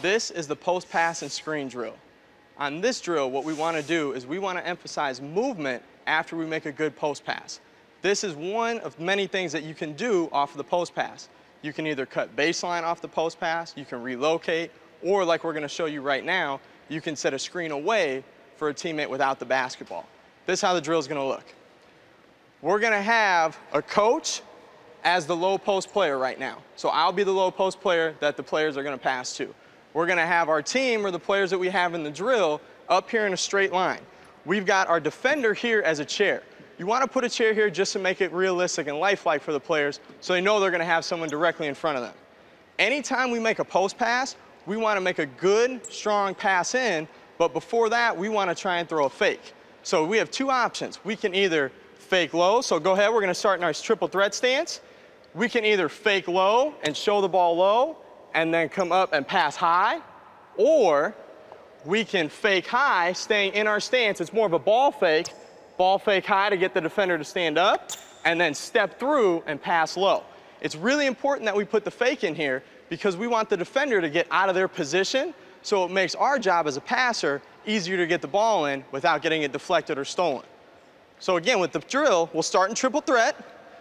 This is the post pass and screen drill. On this drill, what we want to do is we want to emphasize movement after we make a good post pass. This is one of many things that you can do off of the post pass. You can either cut baseline off the post pass, you can relocate, or like we're going to show you right now, you can set a screen away for a teammate without the basketball. This is how the drill is going to look. We're going to have a coach as the low post player right now. So I'll be the low post player that the players are going to pass to. We're going to have our team, or the players that we have in the drill, up here in a straight line. We've got our defender here as a chair. You want to put a chair here just to make it realistic and lifelike for the players so they know they're going to have someone directly in front of them. Anytime we make a post pass, we want to make a good, strong pass in, but before that, we want to try and throw a fake. So we have two options. We can either fake low, so go ahead, we're going to start in our triple threat stance. We can either fake low and show the ball low and then come up and pass high, or we can fake high, staying in our stance. It's more of a ball fake high to get the defender to stand up, and then step through and pass low. It's really important that we put the fake in here because we want the defender to get out of their position, so it makes our job as a passer easier to get the ball in without getting it deflected or stolen. So again, with the drill, we'll start in triple threat.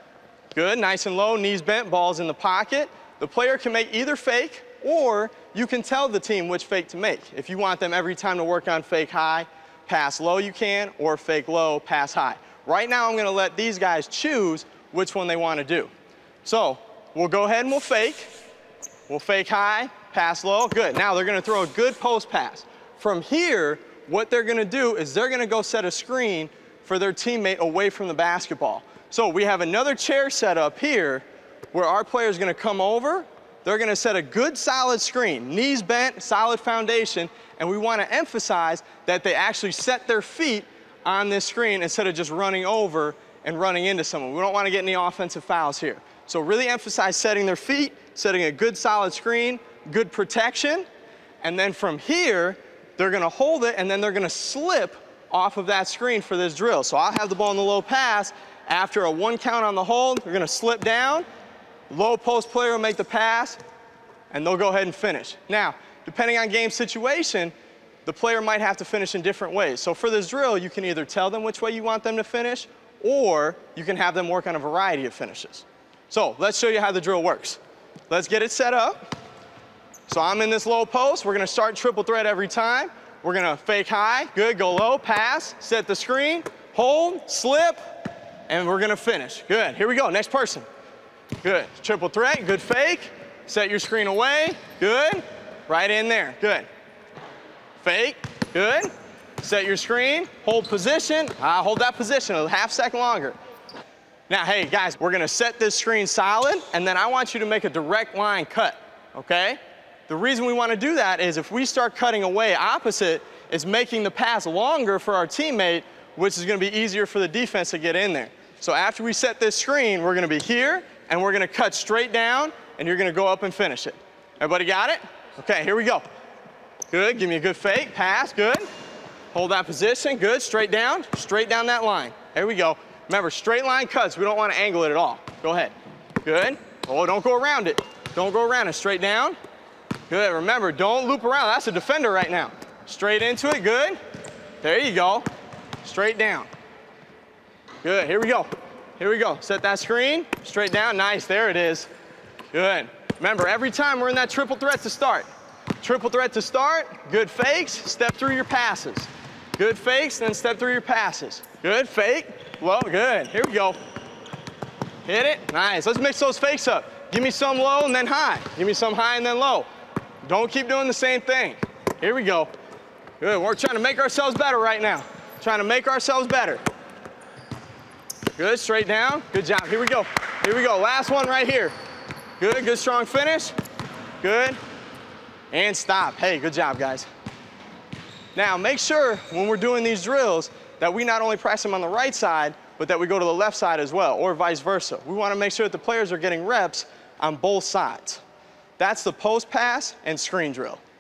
Good, nice and low, knees bent, ball's in the pocket. The player can make either fake, or you can tell the team which fake to make. If you want them every time to work on fake high, pass low you can, or fake low, pass high. Right now I'm going to let these guys choose which one they want to do. So we'll go ahead and we'll fake. We'll fake high, pass low. Good. Now they're going to throw a good post pass. From here, what they're going to do is they're going to go set a screen for their teammate away from the basketball. So we have another chair set up here where our player is going to come over. They're going to set a good solid screen, knees bent, solid foundation, and we want to emphasize that they actually set their feet on this screen instead of just running over and running into someone. We don't want to get any offensive fouls here. So really emphasize setting their feet, setting a good solid screen, good protection, and then from here, they're going to hold it and then they're going to slip off of that screen for this drill. So I'll have the ball in the low pass. After a 1 count on the hold, they're going to slip down. Low post player will make the pass, and they'll go ahead and finish. Now, depending on game situation, the player might have to finish in different ways. So for this drill, you can either tell them which way you want them to finish, or you can have them work on a variety of finishes. So let's show you how the drill works. Let's get it set up. So I'm in this low post. We're going to start triple threat every time. We're going to fake high, good, go low, pass, set the screen, hold, slip, and we're going to finish. Good. Here we go. Next person. Good. Triple threat, good fake. Set your screen away. Good. Right in there. Good. Fake. Good. Set your screen. Hold position. Hold that position a half second longer. Now, hey, guys, we're going to set this screen solid, and then I want you to make a direct line cut, okay? The reason we want to do that is if we start cutting away opposite, it's making the pass longer for our teammate, which is going to be easier for the defense to get in there. So after we set this screen, we're going to be here, and we're going to cut straight down, and you're going to go up and finish it. Everybody got it? Okay, here we go. Good, give me a good fake, pass, good. Hold that position, good, straight down that line. There we go. Remember, straight line cuts, we don't want to angle it at all. Go ahead. Good. Oh, don't go around it. Don't go around it, straight down. Good, remember, don't loop around. That's a defender right now. Straight into it, good. There you go. Straight down. Good, here we go. Here we go. Set that screen, straight down, nice, there it is. Good. Remember, every time we're in that triple threat to start. Triple threat to start, good fakes, step through your passes. Good fakes, then step through your passes. Good, fake, low, good. Here we go. Hit it, nice. Let's mix those fakes up. Give me some low and then high. Give me some high and then low. Don't keep doing the same thing. Here we go. Good, we're trying to make ourselves better right now. Trying to make ourselves better. Good, straight down, good job. Here we go. Here we go, last one right here. Good, good strong finish. Good, and stop. Hey, good job, guys. Now, make sure when we're doing these drills that we not only press them on the right side, but that we go to the left side as well, or vice versa. We want to make sure that the players are getting reps on both sides. That's the post pass and screen drill.